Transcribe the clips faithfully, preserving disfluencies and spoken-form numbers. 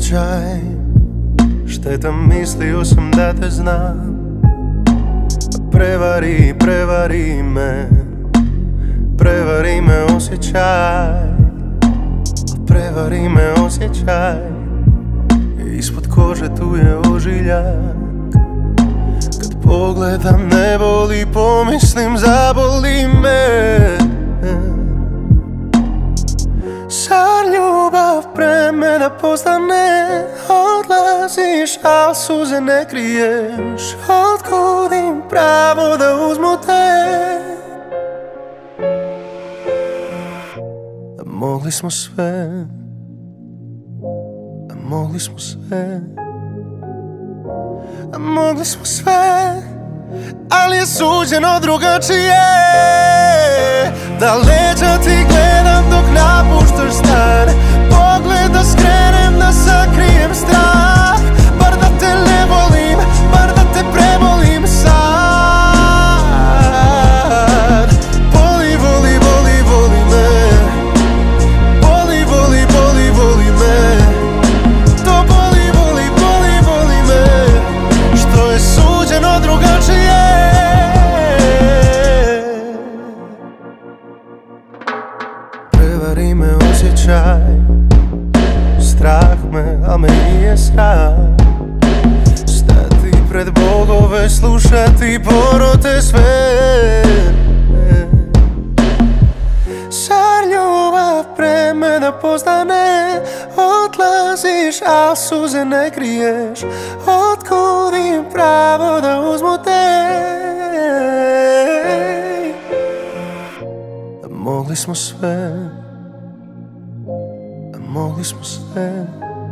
osjećaj, šteta, mislio sam da te znam. Prevari, prevari me, prevari me osjećaj, prevari me osjećaj. Ispod kože tu je ožiljak, kad pogledam ne boli, pomislim zaboli me. Zar ljubav pre mene postane? Odlaziš, al suze ne kriješ. Otkud im pravo da uzmu te? Mogli smo sve, mogli smo sve, mogli smo sve, ali je suđeno drugačije. Da leđa ti gledam dok napuštaš stan, pogled da skrenem, da sakrijem strah. Bar da te ne volim, bar da te prebolim sad. Boli, voli, voli, voli me, boli, voli, voli, voli me. To boli, voli, voli, voli me, što je suđeno drugačije. Prevari me osjećaj, strah me, a me nije strah. Stati pred bogove, slušati porote sve. Zar ljubav pre mene postane? Odlaziš, al suze ne kriješ. Otkud im pravo da uzmu te? Mogli smo sve, mogli smo sve,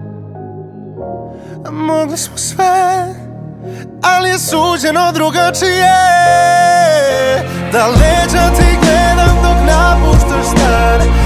mogli smo sve, ali je suđeno drugačije. Da leđa ti gledam dok napuštaš stan,